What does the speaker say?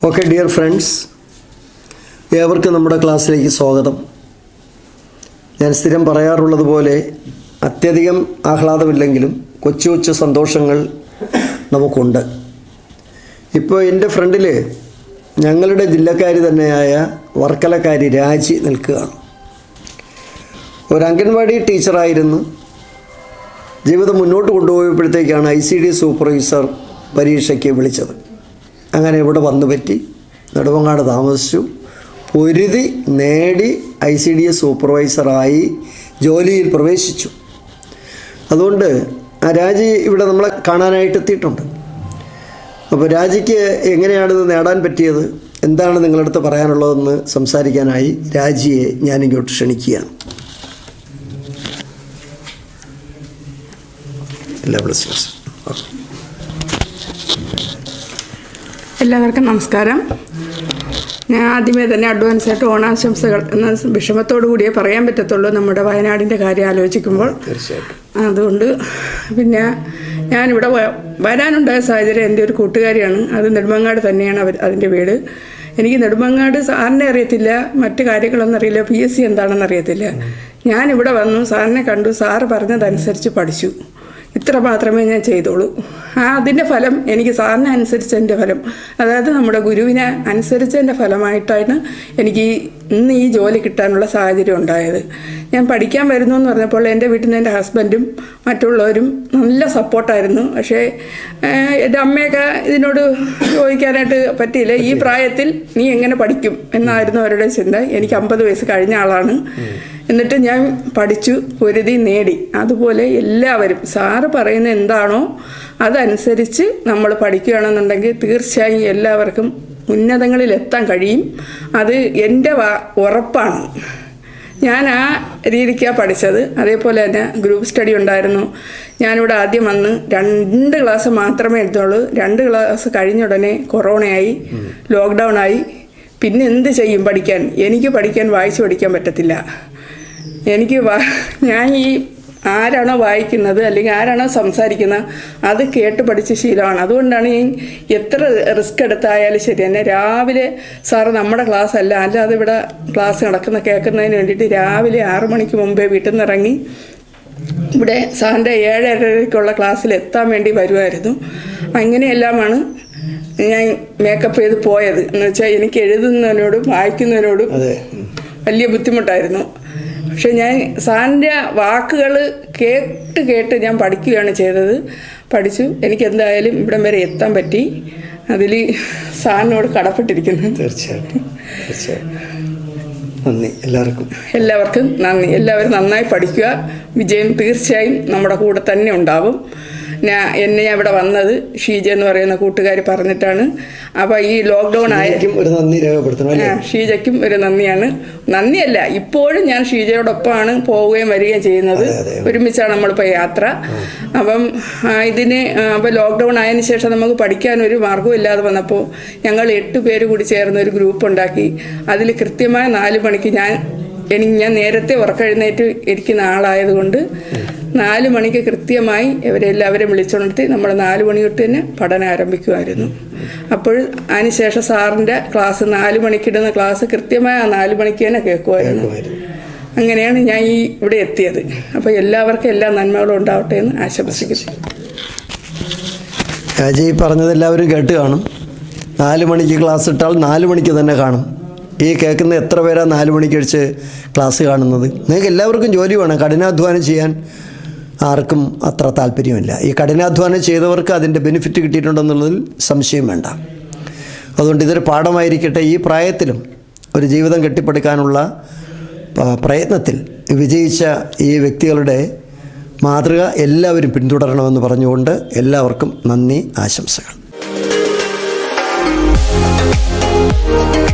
Okay dear friends, ഏവർക്കും നമ്മുടെ ക്ലാസ്സിലേക്ക് സ്വാഗതം. ഞാൻ സ്ഥിരം പറയാറുള്ളത് പോലെ അത്യധികം ആഹ്ലാദമില്ലെങ്കിലും കൊച്ചു കൊച്ചു സന്തോഷങ്ങൾ നമുക്കുണ്ട്. ഇപ്പോൾ എൻ്റെ ഫ്രണ്ടിൽ ഞങ്ങളുടെ ജില്ലക്കാരി തന്നെയായ വർക്കലക്കാരി രാജി നിൽക്കുകയാണ്. ഒരു അംഗൻവാടി ടീച്ചറായിരുന്നു. ജീവിതം മുന്നോട്ട് കൊണ്ടുപോയപ്പോഴത്തേക്കാണ് ICD സൂപ്പർവൈസർ പരീക്ഷയ്ക്ക് വിളിച്ചത്. അങ്ങനെ ഇവിടെ വന്നു പറ്റി, നെടുമങ്ങാട് താമസിച്ചു, പൊരുതി നേടി ICDS സൂപ്പർവൈസറായി ജോലിയിൽ പ്രവേശിച്ചു. അതുകൊണ്ട് ആ രാജി ഇവിടെ നമ്മളെ കാണാനായിട്ട് എത്തിയിട്ടുണ്ട്. അപ്പോൾ രാജിക്ക് എങ്ങനെയാണിത് നേടാൻ പറ്റിയത്, എന്താണ് നിങ്ങളടുത്ത് പറയാനുള്ളതെന്ന് സംസാരിക്കാനായി രാജിയെ ഞാനിങ്ങോട്ട് ക്ഷണിക്കുകയാണ്. എല്ലാവർക്കും നമസ്കാരം. ഞാൻ ആദ്യമേ തന്നെ അഡ്വാൻസായിട്ട് ഓണാശംസകൾ എന്ന വിഷമത്തോടു കൂടിയേ പറയാൻ പറ്റത്തുള്ളൂ നമ്മുടെ വയനാടിൻ്റെ കാര്യം ആലോചിക്കുമ്പോൾ. അതുകൊണ്ട് പിന്നെ ഞാനിവിടെ വരാനുണ്ടായ സാഹചര്യം എൻ്റെ ഒരു കൂട്ടുകാരിയാണ്. അത് നെടുമങ്ങാട് തന്നെയാണ് അതിൻ്റെ വീട്. എനിക്ക് നെടുമങ്ങാട് സാറിനെ അറിയത്തില്ല, മറ്റു കാര്യങ്ങളൊന്നും അറിയില്ല, PSC എന്താണെന്ന് അറിയത്തില്ല. ഞാനിവിടെ വന്നു, സാറിനെ കണ്ടു, സാറ് പറഞ്ഞതനുസരിച്ച് പഠിച്ചു. ഇത്ര മാത്രമേ ഞാൻ ചെയ്തോളൂ. അതിൻ്റെ ഫലം എനിക്ക് സാറിനെ അനുസരിച്ചതിൻ്റെ ഫലം, അതായത് നമ്മുടെ ഗുരുവിനെ അനുസരിച്ചതിൻ്റെ ഫലമായിട്ടാണ് എനിക്ക് ഇന്ന് ഈ ജോലി കിട്ടാനുള്ള സാഹചര്യം ഉണ്ടായത്. ഞാൻ പഠിക്കാൻ വരുന്നു എന്ന് പറഞ്ഞപ്പോൾ എൻ്റെ വീട്ടിൽ നിന്ന് എൻ്റെ ഹസ്ബൻഡും മറ്റുള്ളവരും നല്ല സപ്പോർട്ടായിരുന്നു. പക്ഷേ എൻ്റെ അമ്മയൊക്കെ ഇതിനോട് ചോദിക്കാനായിട്ട് പറ്റിയില്ല. ഈ പ്രായത്തിൽ നീ എങ്ങനെ പഠിക്കും എന്നായിരുന്നു അവരുടെ ചിന്ത. എനിക്ക് 50 വയസ്സ് കഴിഞ്ഞ ആളാണ്. എന്നിട്ട് ഞാൻ പഠിച്ചു, പൊരുതി നേടി. അതുപോലെ എല്ലാവരും സാറ് പറയുന്ന എന്താണോ അതനുസരിച്ച് നമ്മൾ പഠിക്കുകയാണെന്നുണ്ടെങ്കിൽ തീർച്ചയായും എല്ലാവർക്കും ഉന്നതങ്ങളിൽ എത്താൻ കഴിയും. അത് എൻ്റെ ഉറപ്പാണ്. ഞാൻ ആ രീതിക്കാണ് പഠിച്ചത്. അതേപോലെ തന്നെ ഗ്രൂപ്പ് സ്റ്റഡി ഉണ്ടായിരുന്നു. ഞാനിവിടെ ആദ്യം വന്ന് 2 ക്ലാസ് മാത്രമേ എടുത്തുള്ളൂ. 2 ക്ലാസ് കഴിഞ്ഞ ഉടനെ കൊറോണയായി, ലോക്ക്ഡൗൺ ആയി. പിന്നെ എന്ത് ചെയ്യും പഠിക്കാൻ? എനിക്ക് പഠിക്കാൻ വായിച്ച് പഠിക്കാൻ പറ്റത്തില്ല. ഞാൻ ഈ ആരാണോ വായിക്കുന്നത് അല്ലെങ്കിൽ ആരാണോ സംസാരിക്കുന്നത് അത് കേട്ട് പഠിച്ച ശീലമാണ്. അതുകൊണ്ടാണ് ഞാൻ എത്ര റിസ്ക് എടുത്തായാലും ശരി തന്നെ രാവിലെ സാറ് നമ്മുടെ ക്ലാസ് അല്ലാതെ ഇവിടെ ക്ലാസ് കേൾക്കുന്നതിന് വേണ്ടിയിട്ട് രാവിലെ 6 മണിക്ക് മുമ്പേ വീട്ടിൽ നിന്ന് ഇറങ്ങി ഇവിടെ സാറിൻ്റെ 7:30 ക്ലാസ്സിൽ എത്താൻ വേണ്ടി വരുമായിരുന്നു. അങ്ങനെയെല്ലാമാണ് ഞാൻ മേക്കപ്പ് ചെയ്ത് പോയത്. എന്ന് വെച്ചാൽ എനിക്ക് എഴുതുന്നതിനോടും വായിക്കുന്നതിനോടും വലിയ ബുദ്ധിമുട്ടായിരുന്നു. പക്ഷെ ഞാൻ സാറിൻ്റെ വാക്കുകൾ കേട്ട് ഞാൻ പഠിക്കുകയാണ് ചെയ്തത്. പഠിച്ചു. എനിക്ക് എന്തായാലും ഇവിടം വരെ എത്താൻ പറ്റി. അതിൽ സാറിനോട് കടപ്പെട്ടിരിക്കുന്നു. തീർച്ചയായിട്ടും നന്ദി. എല്ലാവർക്കും നന്ദി. എല്ലാവരും നന്നായി പഠിക്കുക. വിജയം തീർച്ചയായും നമ്മുടെ കൂടെ തന്നെ ഉണ്ടാവും. എന്നെ ഇവിടെ വന്നത് ഷീജ എന്ന് പറയുന്ന കൂട്ടുകാരി പറഞ്ഞിട്ടാണ്. അപ്പോൾ ഈ ലോക്ക്ഡൗൺ ഷീജയ്ക്കും ഒരു നന്ദിയാണ്. നന്ദിയല്ല, ഇപ്പോഴും ഞാൻ ഷീജയോടൊപ്പമാണ് പോവുകയും വരികയും ചെയ്യുന്നത്. ഒരുമിച്ചാണ് നമ്മളിപ്പോൾ യാത്ര. അപ്പം അപ്പോൾ ലോക്ക്ഡൗൺ ആയതിനു ശേഷം നമുക്ക് പഠിക്കാനൊരു മാർഗ്ഗവും ഇല്ലാതെ വന്നപ്പോൾ ഞങ്ങൾ 8 പേര് കൂടി ചേർന്ന് ഒരു ഗ്രൂപ്പ് ഉണ്ടാക്കി. അതിൽ കൃത്യമായ 4 മണിക്ക് ഞാൻ നേരത്തെ ഉറക്കെഴുന്നേറ്റ് ഇരിക്കുന്ന ആളായതുകൊണ്ട് 4 മണിക്ക് കൃത്യമായി ഇവരെല്ലാവരും വിളിച്ചുണർത്തി നമ്മൾ 4 മണി തൊട്ട് തന്നെ പഠനം ആരംഭിക്കുമായിരുന്നു. അപ്പോൾ അതിനുശേഷം സാറിൻ്റെ ക്ലാസ് 4 മണിക്കിടുന്ന ക്ലാസ് കൃത്യമായി 4 മണിക്ക് തന്നെ കേൾക്കുമായിരുന്നു. അങ്ങനെയാണ് ഞാൻ ഇവിടെ എത്തിയത്. അപ്പോൾ എല്ലാവർക്കും എല്ലാ നന്മകളും ഉണ്ടാവട്ടെ എന്ന് ആശംസിക്കുന്നു. രാജി പറഞ്ഞത് എല്ലാവരും കേട്ട് കാണും. 4 മണിക്ക് ക്ലാസ് ഇട്ടാൽ 4 മണിക്ക് തന്നെ കാണും. ഈ കേൾക്കുന്ന എത്ര പേരാണ് 4 മണിക്ക് കഴിച്ച് ക്ലാസ് കാണുന്നത്? നിങ്ങൾക്ക് എല്ലാവർക്കും ജോലി വേണം. കഠിനാധ്വാനം ചെയ്യാൻ ആർക്കും അത്ര താല്പര്യമില്ല. ഈ കഠിനാധ്വാനം ചെയ്തവർക്ക് അതിൻ്റെ ബെനിഫിറ്റ് കിട്ടിയിട്ടുണ്ടെന്നുള്ളതിൽ സംശയം വേണ്ട. അതുകൊണ്ട് ഇതൊരു പാഠമായിരിക്കട്ടെ. ഈ പ്രായത്തിലും ഒരു ജീവിതം കെട്ടിപ്പടുക്കാനുള്ള പ്രയത്നത്തിൽ വിജയിച്ച ഈ വ്യക്തികളുടെ മാതൃക എല്ലാവരും പിന്തുടരണമെന്ന് പറഞ്ഞുകൊണ്ട് എല്ലാവർക്കും നന്ദി, ആശംസകൾ.